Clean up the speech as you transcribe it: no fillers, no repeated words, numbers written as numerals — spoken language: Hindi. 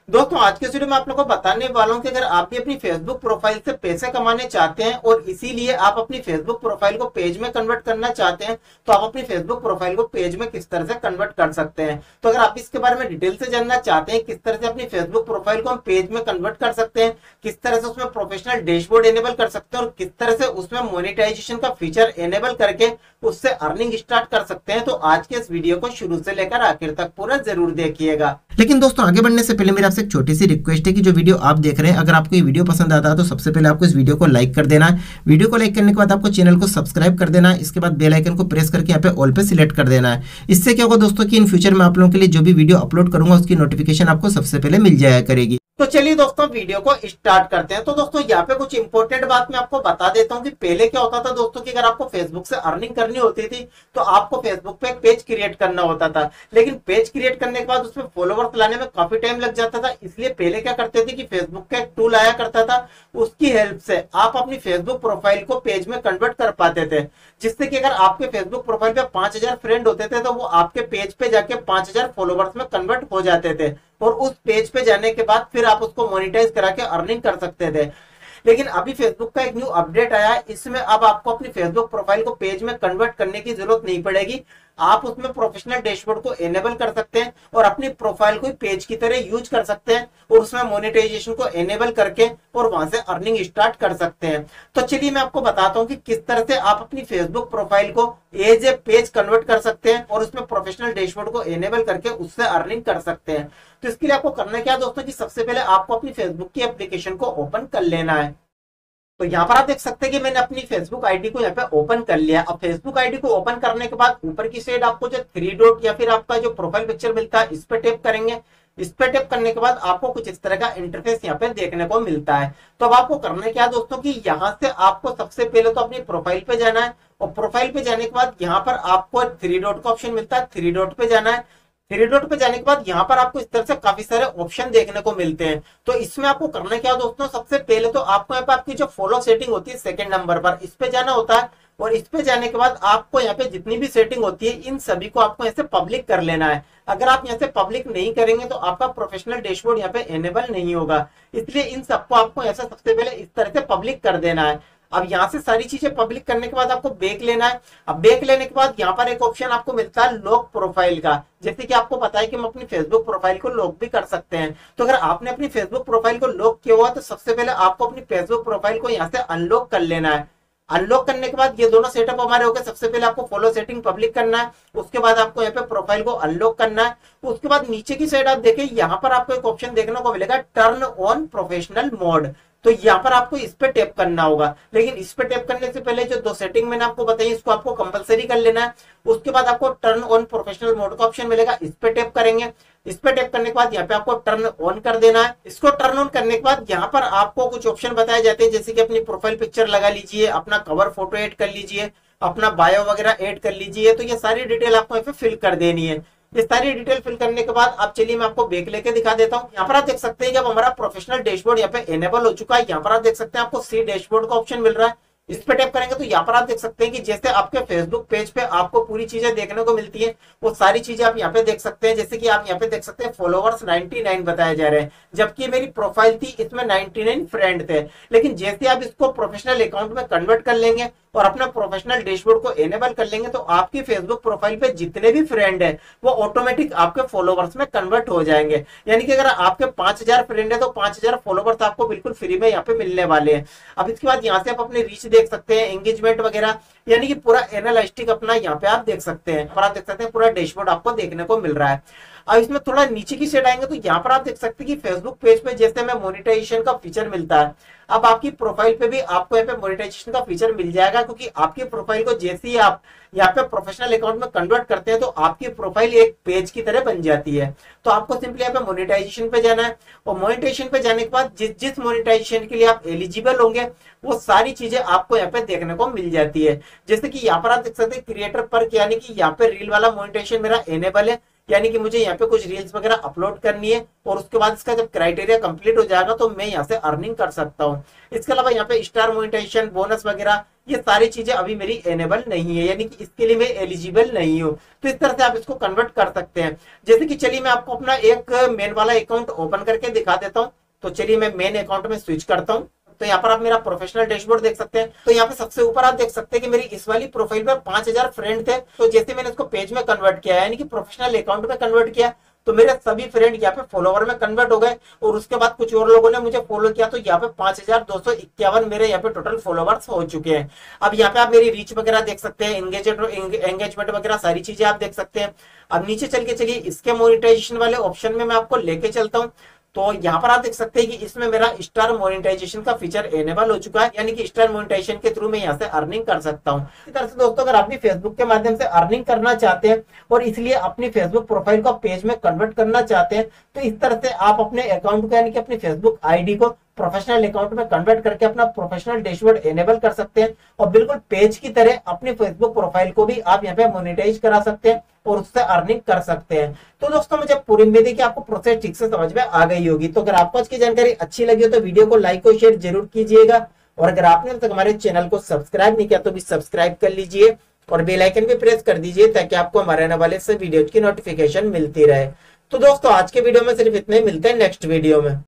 दोस्तों आज के इस वीडियो में आप लोगों को बताने वाला हूं कि अगर आप भी अपनी फेसबुक प्रोफाइल से पैसे कमाने चाहते हैं और इसीलिए आप अपनी फेसबुक प्रोफाइल को पेज में कन्वर्ट करना चाहते हैं, तो आप अपनी फेसबुक प्रोफाइल को पेज में किस तरह से कन्वर्ट कर सकते हैं। तो अगर आप इसके बारे में डिटेल से जानना चाहते हैं किस तरह से अपनी फेसबुक प्रोफाइल को हम पेज में कन्वर्ट कर सकते हैं, किस तरह से उसमें प्रोफेशनल डैशबोर्ड एनेबल कर सकते हैं और किस तरह से उसमें मोनेटाइजेशन का फीचर एनेबल करके उससे अर्निंग स्टार्ट कर सकते हैं, तो आज के इस वीडियो को शुरू से लेकर आखिर तक पूरा जरूर देखिएगा। लेकिन दोस्तों आगे बढ़ने से पहले मेरी आपसे एक छोटी सी रिक्वेस्ट है कि जो वीडियो आप देख रहे हैं, अगर आपको ये वीडियो पसंद आता है तो सबसे पहले आपको इस वीडियो को लाइक कर देना है। वीडियो को लाइक करने के बाद आपको चैनल को सब्सक्राइब कर देना है। इसके बाद बेल आइकन को प्रेस करके यहाँ पे ऑल पे सिलेक्ट कर देना है। इससे क्या होगा दोस्तों कि इन फ्यूचर में आप लोगों के लिए जो भी वीडियो अपलोड करूंगा उसकी नोटिफिकेशन आपको सबसे पहले मिल जाया करेगी। तो चलिए दोस्तों वीडियो को स्टार्ट करते हैं। तो दोस्तों यहाँ पे कुछ इंपॉर्टेंट बात मैं आपको बता देता हूँ कि पहले क्या होता था दोस्तों कि अगर आपको फेसबुक से अर्निंग करनी होती थी तो आपको फेसबुक पे एक पेज क्रिएट करना होता था, लेकिन पेज क्रिएट करने के बाद उसमें फॉलोवर्स लाने में काफी टाइम लग जाता था। इसलिए पहले क्या करते थे कि फेसबुक का एक टूल आया करता था, उसकी हेल्प से आप अपनी फेसबुक प्रोफाइल को पेज में कन्वर्ट कर पाते थे, जिससे कि अगर आपके फेसबुक प्रोफाइल पे 5000 फ्रेंड होते थे तो वो आपके पेज पे जाके 5000 फॉलोवर्स में कन्वर्ट हो जाते थे और उस पेज पे जाने के बाद फिर आप उसको मोनेटाइज करा के अर्निंग कर सकते थे। लेकिन अभी फेसबुक का एक न्यू अपडेट आया है, इसमें अब आपको अपनी फेसबुक प्रोफाइल को पेज में कन्वर्ट करने की जरूरत नहीं पड़ेगी। आप उसमें प्रोफेशनल डैशबोर्ड को एनेबल कर सकते हैं और अपनी प्रोफाइल को पेज की तरह यूज कर सकते हैं और उसमें मोनेटाइजेशन को एनेबल करके और वहां से अर्निंग स्टार्ट कर सकते हैं। तो चलिए मैं आपको बताता हूं कि किस तरह से आप अपनी फेसबुक प्रोफाइल को एज ए पेज कन्वर्ट कर सकते हैं और उसमें प्रोफेशनल डैशबोर्ड को एनेबल करके उससे अर्निंग कर सकते हैं। तो इसके लिए आपको करना क्या है दोस्तों कि सबसे पहले आपको अपनी फेसबुक की एप्लीकेशन को ओपन कर लेना है। तो यहाँ पर आप देख सकते हैं कि मैंने अपनी फेसबुक आईडी को यहाँ पे ओपन कर लिया। अब फेसबुक आईडी को ओपन करने के बाद ऊपर की साइड आपको जो 3 डॉट या फिर आपका जो प्रोफाइल पिक्चर मिलता है इस पे टैप करेंगे। इस पे टैप करने के बाद आपको कुछ इस तरह का इंटरफेस यहाँ पे देखने को मिलता है। तो अब आपको करना है क्या दोस्तों कि यहाँ से आपको सबसे पहले तो अपनी प्रोफाइल पे जाना है और प्रोफाइल पे जाने के बाद यहाँ पर आपको 3 डॉट का ऑप्शन मिलता है, 3 डॉट पे जाना है। 3 डॉट पे जाने के बाद यहाँ पर आपको इस तरह से काफी सारे ऑप्शन देखने को मिलते हैं। तो इसमें आपको करना क्या दोस्तों, सबसे पहले तो आपको यहाँ पे आपकी जो फॉलो सेटिंग होती है सेकंड नंबर पर इस पे जाना होता है और इस पे जाने के बाद आपको यहाँ पे जितनी भी सेटिंग होती है इन सभी को आपको ऐसे पब्लिक कर लेना है। अगर आप यहाँ से पब्लिक नहीं करेंगे तो आपका प्रोफेशनल डैशबोर्ड यहाँ पे एनेबल नहीं होगा, इसलिए इन सबको आपको ऐसा सबसे पहले इस तरह से पब्लिक कर देना है। अब यहाँ से सारी चीजें पब्लिक करने के बाद आपको बैक लेना है। अब बैक लेने के बाद यहाँ पर एक ऑप्शन आपको मिलता है लॉक प्रोफाइल का। जैसे कि आपको पता है कि हम अपनी फेसबुक प्रोफाइल को लॉक भी कर सकते हैं। तो अगर आपने अपनी फेसबुक प्रोफाइल को लॉक किया हुआ तो सबसे पहले आपको अपनी फेसबुक प्रोफाइल को यहाँ से अनलॉक कर लेना है। अनलॉक करने के बाद ये दोनों सेटअप हमारे हो गए। सबसे पहले आपको फॉलो सेटिंग पब्लिक करना है, उसके बाद आपको यहाँ पे प्रोफाइल को अनलॉक करना है। उसके बाद नीचे की साइड आप देखें यहाँ पर आपको एक ऑप्शन देखने को मिलेगा टर्न ऑन प्रोफेशनल मोड। तो यहाँ पर आपको इस पे टैप करना होगा, लेकिन इस पे टैप करने से पहले जो 2 सेटिंग मैंने आपको बताई इसको आपको कंपलसरी कर लेना है। उसके बाद आपको टर्न ऑन प्रोफेशनल मोड का ऑप्शन मिलेगा, इस पे टैप करेंगे। इस पे टैप करने के बाद यहाँ पे आपको टर्न ऑन कर देना है। इसको टर्न ऑन करने के बाद यहाँ पर आपको कुछ ऑप्शन बताए जाते हैं, जैसे कि अपनी प्रोफाइल पिक्चर लगा लीजिए, अपना कवर फोटो ऐड कर लीजिए, अपना बायो वगैरह ऐड कर लीजिए। तो ये सारी डिटेल आपको यहाँ पे फिल कर देनी है। ये सारी डिटेल फिल करने के बाद आप चलिए मैं आपको बैक लेके दिखा देता हूँ। यहाँ पर आप देख सकते हैं कि अब हमारा प्रोफेशनल डैशबोर्ड यहाँ पे एनेबल हो चुका है। यहाँ पर आप देख सकते हैं आपको सी डैशबोर्ड का ऑप्शन मिल रहा है। इस पे टैप करेंगे तो यहाँ पर आप देख सकते हैं कि जैसे आपके फेसबुक पेज पे आपको पूरी चीजें देखने को मिलती है वो सारी चीजें आप यहाँ पे देख सकते हैं। जैसे कि आप यहाँ पे देख सकते हैं फॉलोवर्स 99 बताए जा रहे हैं, जबकि मेरी प्रोफाइल थी इसमें 99 फ्रेंड थे। लेकिन जैसे आप इसको प्रोफेशनल अकाउंट में कन्वर्ट कर लेंगे और अपना प्रोफेशनल डैशबोर्ड को एनेबल कर लेंगे तो आपकी फेसबुक प्रोफाइल पे जितने भी फ्रेंड है वो ऑटोमेटिक आपके फॉलोवर्स में कन्वर्ट हो जाएंगे। यानी कि अगर आपके 5000 फ्रेंड है तो 5000 फॉलोवर्स आपको बिल्कुल फ्री में यहाँ पे मिलने वाले हैं। अब इसके बाद यहाँ से आप अपनी रीच देख सकते हैं, एंगेजमेंट वगैरह, यानी कि पूरा एनालिस्टिक अपना यहाँ पे आप देख सकते हैं। और आप देख सकते हैं पूरा डैशबोर्ड आपको देखने को मिल रहा है। अब इसमें थोड़ा नीचे की साइड आएंगे तो यहाँ पर आप देख सकते हैं कि फेसबुक पेज पे जैसे हमें मोनेटाइजेशन का फीचर मिलता है, अब आपकी प्रोफाइल पे भी आपको यहाँ पे मोनेटाइजेशन का फीचर मिल जाएगा, क्योंकि आपकी प्रोफाइल को जैसे ही आप यहाँ पे प्रोफेशनल अकाउंट में कन्वर्ट करते हैं तो आपकी प्रोफाइल एक पेज की तरह बन जाती है। तो आपको सिंपली यहाँ पे मोनेटाइजेशन पे जाना है और मोनेटाइजेशन पे जाने के बाद जिस मोनेटाइजेशन के लिए आप एलिजिबल होंगे वो सारी चीजें आपको यहाँ पे देखने को मिल जाती है। जैसे कि यहाँ पर आप देख सकते हैं क्रिएटर पर, यानी कि यहाँ पे रील वाला मोनेटाइजेशन मेरा एनेबल है, यानी कि मुझे यहाँ पे कुछ रील्स वगैरह अपलोड करनी है और उसके बाद इसका जब क्राइटेरिया कंप्लीट हो जाएगा तो मैं यहाँ से अर्निंग कर सकता हूँ। इसके अलावा यहाँ पे स्टार मोनेटाइजेशन, बोनस वगैरह ये सारी चीजें अभी मेरी एनेबल नहीं है, यानी कि इसके लिए मैं एलिजिबल नहीं हूँ। तो इस तरह से आप इसको कन्वर्ट कर सकते हैं। जैसे कि चलिए मैं आपको अपना एक मेन वाला अकाउंट ओपन करके दिखा देता हूँ। तो चलिए मैं मेन अकाउंट में स्विच करता हूँ। तो यहाँ पर आप मेरा प्रोफेशनल डैशबोर्ड देख सकते हैं। तो यहाँ पे सबसे ऊपर आप देख सकते हैं कि मेरी इस वाली प्रोफाइल पर 5000 फ्रेंड थे। तो जैसे मैंने इसको पेज में कन्वर्ट किया, यानी कि प्रोफेशनल अकाउंट में कन्वर्ट किया, तो मेरे सभी फ्रेंड यहाँ पे फॉलोवर में कन्वर्ट हो गए और उसके बाद कुछ और लोगों ने मुझे फॉलो किया, तो यहाँ पे 5251 मेरे यहाँ पे टोटल फॉलोवर्स हो चुके हैं। अब यहाँ पे आप मेरी रीच वगैरह देख सकते हैं, एंगेजमेंट वगैरह सारी चीजें आप देख सकते हैं। अब नीचे चल के चलिए इसके मोनेटाइजेशन वाले ऑप्शन में मैं आपको लेके चलता हूँ। तो यहाँ पर आप देख सकते हैं कि इसमें मेरा स्टार मोनेटाइजेशन का फीचर एनेबल हो चुका है, यानी कि स्टार मोनेटाइजेशन के थ्रू मैं यहाँ से अर्निंग कर सकता हूँ। इसी तरह से दोस्तों, अगर आप भी फेसबुक के माध्यम से अर्निंग करना चाहते हैं और इसलिए अपनी फेसबुक प्रोफाइल को पेज में कन्वर्ट करना चाहते हैं, तो इस तरह से आप अपने अकाउंट को, यानी कि अपनी फेसबुक आईडी को प्रोफेशनल अकाउंट में कन्वर्ट करके अपना प्रोफेशनल डैशबोर्ड एनेबल कर सकते हैं और बिल्कुल पेज की तरह अपनी फेसबुक प्रोफाइल को भी आप यहाँ पे मोनेटाइज करा सकते हैं और उससे अर्निंग कर सकते हैं। तो दोस्तों, मुझे पूरी उम्मीद है कि आपको प्रोसेस ठीक से समझ में आ गई होगी। तो अगर आपको आज की जानकारी अच्छी लगी हो तो वीडियो को लाइक और शेयर जरूर कीजिएगा और अगर आपने अब तक हमारे चैनल को सब्सक्राइब नहीं किया तो भी सब्सक्राइब कर लीजिए और बेल आइकन भी प्रेस कर दीजिए ताकि आपको हमारे आने वाले से वीडियो की नोटिफिकेशन मिलती रहे। तो दोस्तों, आज के वीडियो में सिर्फ इतना ही, मिलते हैं नेक्स्ट वीडियो में।